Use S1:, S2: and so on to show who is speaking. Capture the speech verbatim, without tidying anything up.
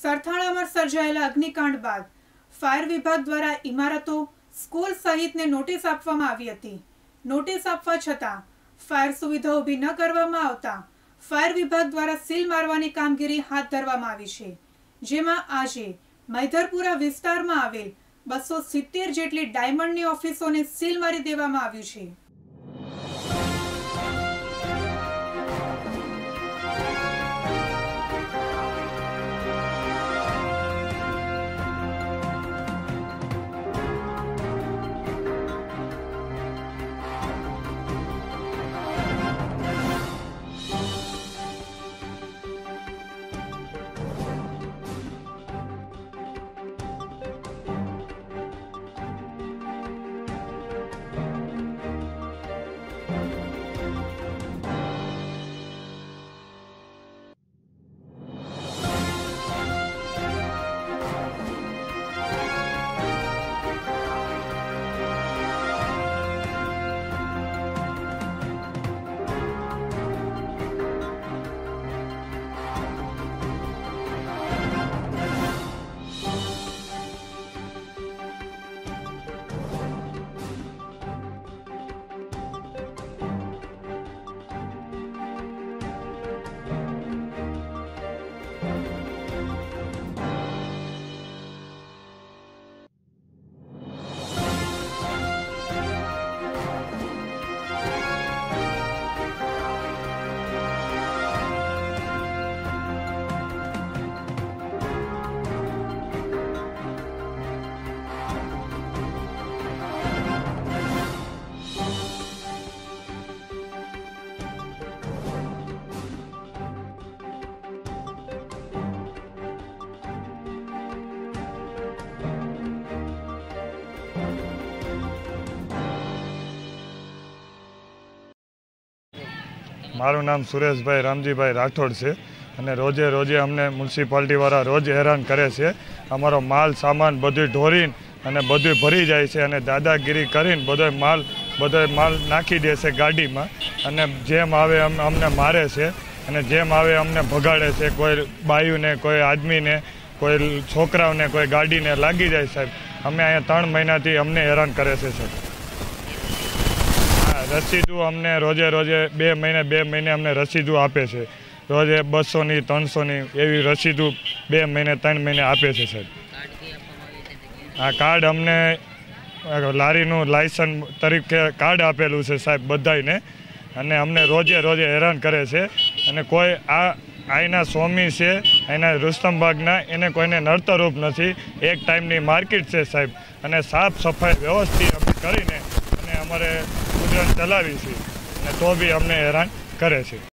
S1: સરથાણામાં સર્જાયેલા અગ્નિકાંડ બાદ ફાયર વિભાગ દ્વારા ઇમારતો, સ્કૂલ સહિતને નોટિસ આપવામાં આવી હતી. નોટિસ આપવા છતાં ફાયર સુવિધા ઊભી ન કરવામાં આવતા ફાયર વિભાગ દ્વારા સીલ મારવાની કામગીરી હાથ ધરવામાં આવી છે, જેમાં આજે મૈધરપુરા વિસ્તારમાં આવેલ બસો સિત્તેર જેટલી ડાયમંડની ઓફિસોને સીલ મારી દેવામાં આવ્યું છે.
S2: મારું નામ સુરેશભાઈ રામજીભાઈ રાઠોડ છે અને રોજે રોજે અમને મ્યુનિસિપાલિટીવાળા રોજ હેરાન કરે છે. અમારો માલ સામાન બધું ઢોરીને અને બધું ભરી જાય છે અને દાદાગીરી કરીને બધો માલ બધો માલ નાખી દે છે ગાડીમાં અને જેમ આવે અમને મારે છે અને જેમ આવે અમને ભગાડે છે. કોઈ બાયુને, કોઈ આદમીને, કોઈ છોકરાઓને, કોઈ ગાડીને લાગી જાય સાહેબ. અમે અહીંયા ત્રણ મહિનાથી અમને હેરાન કરે છે સાહેબ. રસીદું અમને રોજે રોજે બે મહિને બે મહિને અમને રસીદું આપે છે. રોજે બસોની ત્રણસોની એવી રસીદું બે મહિને ત્રણ મહિને આપે છે સાહેબ. આ કાર્ડ અમને લારીનું લાયસન્સ તરીકે કાર્ડ આપેલું છે સાહેબ બધાને અને અમને રોજે રોજે હેરાન કરે છે. અને કોઈ આ અહીંના સ્વામી છે, અહીંના રુસ્તમબાગના, એને કોઈને નડતરરૂપ નથી. એક ટાઈમની માર્કેટ છે સાહેબ અને સાફ સફાઈ વ્યવસ્થિત અમે કરીને અને અમારે ગુજરાન ચલાવી છે અને તો બી અમને હેરાન કરે છે.